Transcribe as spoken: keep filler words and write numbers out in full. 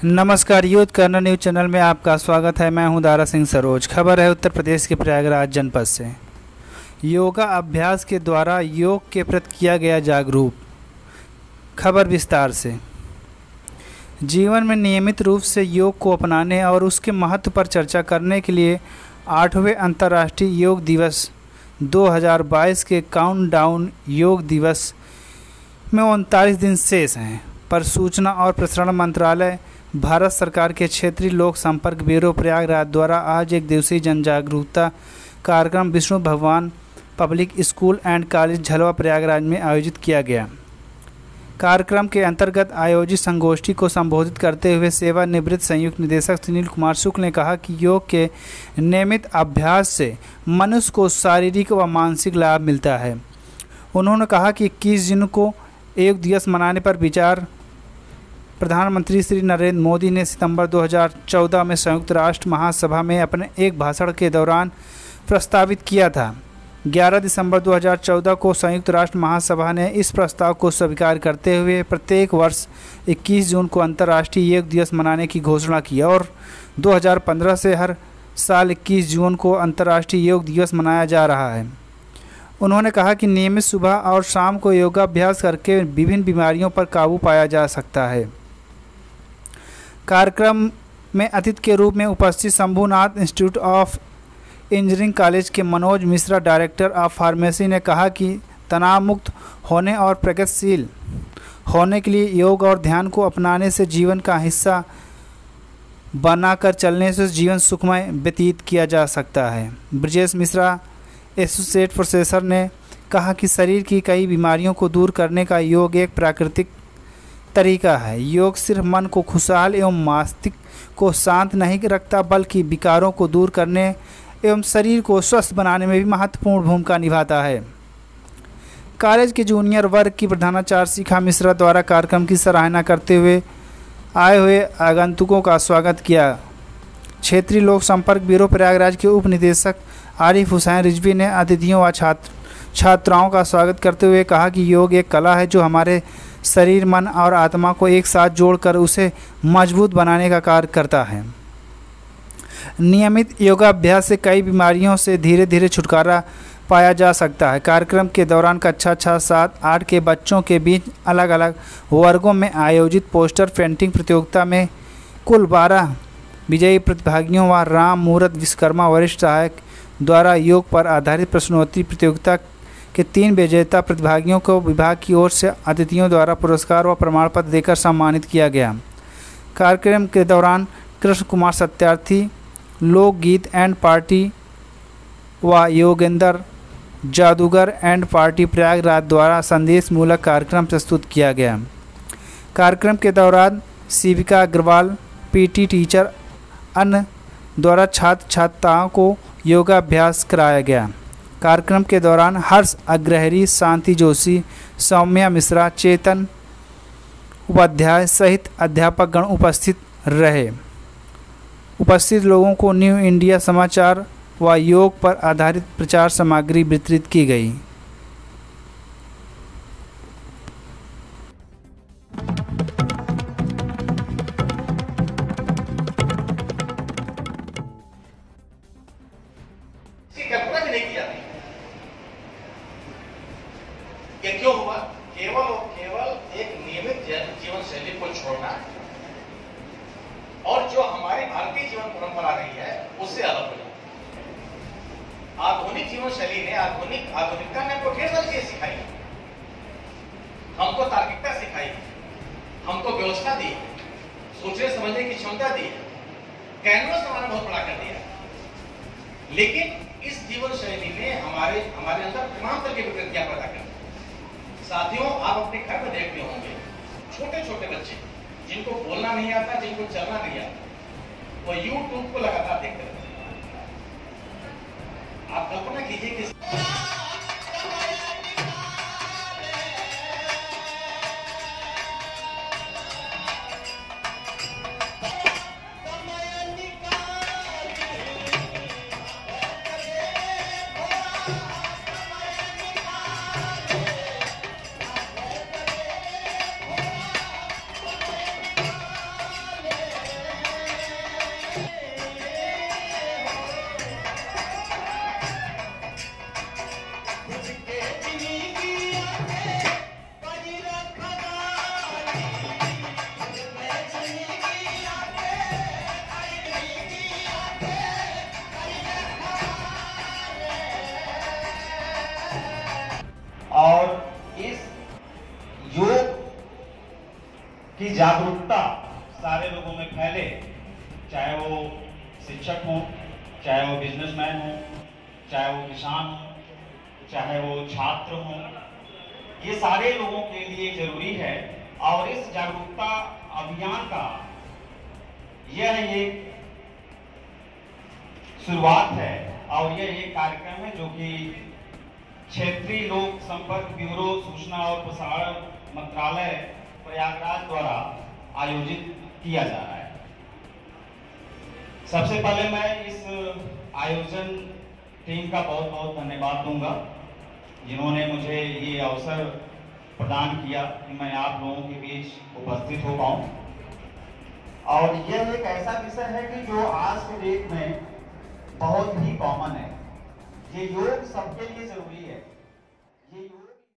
नमस्कार, youth colonel news channel में आपका स्वागत है। मैं हूं दारा सिंह सरोज। खबर है उत्तर प्रदेश के प्रयागराज जनपद से। योगा अभ्यास के द्वारा योग के प्रति किया गया जागरूक। खबर विस्तार से। जीवन में नियमित रूप से योग को अपनाने और उसके महत्व पर चर्चा करने के लिए आठवें अंतर्राष्ट्रीय योग दिवस दो हज़ार बाईस के काउंटडाउन योग दिवस में उनतालीस दिन शेष हैं, पर सूचना और प्रसारण मंत्रालय, भारत सरकार के क्षेत्रीय लोक संपर्क ब्यूरो प्रयागराज द्वारा आज एक दिवसीय जन जागरूकता कार्यक्रम Vishnu Bhagwan public school and college Jhalwa Prayagraj में आयोजित किया गया। कार्यक्रम के अंतर्गत आयोजित संगोष्ठी को संबोधित करते हुए सेवानिवृत्त संयुक्त निदेशक सुनील कुमार शुक्ल ने कहा कि योग के नियमित अभ्यास से मनुष्य को शारीरिक व मानसिक लाभ मिलता है। उन्होंने कहा कि इक्कीस जून को योग दिवस मनाने पर विचार प्रधानमंत्री श्री नरेंद्र मोदी ने सितंबर दो हज़ार चौदह में संयुक्त राष्ट्र महासभा में अपने एक भाषण के दौरान प्रस्तावित किया था। ग्यारह दिसंबर दो हज़ार चौदह को संयुक्त राष्ट्र महासभा ने इस प्रस्ताव को स्वीकार करते हुए प्रत्येक वर्ष इक्कीस जून को अंतर्राष्ट्रीय योग दिवस मनाने की घोषणा की और दो हज़ार पंद्रह से हर साल इक्कीस जून को अंतर्राष्ट्रीय योग दिवस मनाया जा रहा है। उन्होंने कहा कि नियमित सुबह और शाम को योगाभ्यास करके विभिन्न बीमारियों पर काबू पाया जा सकता है। कार्यक्रम में अतिथि के रूप में उपस्थित Shambhunath institute of engineering college के Manoj Mishra, director of pharmacy, ने कहा कि तनाव मुक्त होने और प्रगतिशील होने के लिए योग और ध्यान को अपनाने से जीवन का हिस्सा बनाकर चलने से जीवन सुखमय व्यतीत किया जा सकता है। ब्रजेश मिश्रा, एसोसिएट प्रोफेसर, ने कहा कि शरीर की कई बीमारियों को दूर करने का योग एक प्राकृतिक तरीका है। योग सिर्फ मन को खुशहाल एवं मस्तिष्क को शांत नहीं रखता, बल्कि विकारों को दूर करने एवं शरीर को स्वस्थ बनाने में भी महत्वपूर्ण भूमिका निभाता है। कॉलेज के जूनियर वर्ग की प्रधानाचार्य शिखा मिश्रा द्वारा कार्यक्रम की सराहना करते हुए आए हुए आगंतुकों का स्वागत किया। क्षेत्रीय लोक संपर्क ब्यूरो प्रयागराज के उप निदेशक आरिफ हुसैन रिजवी ने अतिथियों व छात्र छात्राओं का स्वागत करते हुए कहा कि योग एक कला है जो हमारे शरीर, मन और आत्मा को एक साथ जोड़कर उसे मजबूत बनाने का कार्य करता है। नियमित योगाभ्यास से कई बीमारियों से धीरे धीरे छुटकारा पाया जा सकता है। कार्यक्रम के दौरान कक्षा छः सात आठ के बच्चों के बीच अलग अलग वर्गों में आयोजित पोस्टर पेंटिंग प्रतियोगिता में कुल बारह विजयी प्रतिभागियों व राम मूर्त विश्वकर्मा वरिष्ठ सहायक द्वारा योग पर आधारित प्रश्नोत्तरी प्रतियोगिता के तीन विजेता प्रतिभागियों को विभाग की ओर से अतिथियों द्वारा पुरस्कार व प्रमाण पत्र देकर सम्मानित किया गया। कार्यक्रम के दौरान कृष्ण कुमार सत्यार्थी, लोकगीत एंड पार्टी व योगेंद्र जादूगर एंड पार्टी प्रयागराज द्वारा संदेश मूलक कार्यक्रम प्रस्तुत किया गया। कार्यक्रम के दौरान शिविका अग्रवाल, पीटी टीचर, अन्य द्वारा छात्र छात्राओं को योगाभ्यास कराया गया। कार्यक्रम के दौरान हर्ष अग्रहरी, शांति जोशी, सौम्या मिश्रा, चेतन उपाध्याय सहित अध्यापक गण उपस्थित रहे। उपस्थित लोगों को न्यू इंडिया समाचार व योग पर आधारित प्रचार सामग्री वितरित की गई। ये क्यों हुआ? केवल और केवल एक नियमित जीवन शैली को छोड़ना और जो हमारी भारतीय जीवन परंपरा रही है उससे अलग हो जाए। आधुनिक जीवन शैली ने आधुनिक आधुनिकता ने हमको ढेर सारी चीजें सिखाई, हमको तार्किकता सिखाई, हमको व्यवस्था दी, सोचने समझने की क्षमता दी, कैनवस हमारा बहुत बड़ा कर दिया। लेकिन इस जीवन शैली ने हमारे हमारे अंदर तमाम तरह की विकृतियां पैदा कर दी। साथियों, आप अपने घर में देखते होंगे छोटे छोटे बच्चे जिनको बोलना नहीं आता, जिनको चलना नहीं आता, वो यूट्यूब को लगातार देखते रहते हैं। आप कल्पना कीजिए कि जागरूकता सारे लोगों में फैले, चाहे वो शिक्षक हो, चाहे वो बिजनेसमैन हो, चाहे वो किसान हो, चाहे वो छात्र हो, ये सारे लोगों के लिए जरूरी है। और इस जागरूकता अभियान का यह एक शुरुआत है और यह एक कार्यक्रम है जो कि क्षेत्रीय लोक संपर्क ब्यूरो सूचना और प्रसारण मंत्रालय प्रयागराज द्वारा आयोजित किया जा रहा है। सबसे पहले मैं इस आयोजन टीम का बहुत बहुत धन्यवाद दूंगा जिन्होंने मुझे ये अवसर प्रदान किया कि मैं आप लोगों के बीच उपस्थित हो पाऊं। और यह एक ऐसा विषय है कि जो आज के डेट में बहुत ही कॉमन है। ये योग सबके लिए जरूरी है। ये योग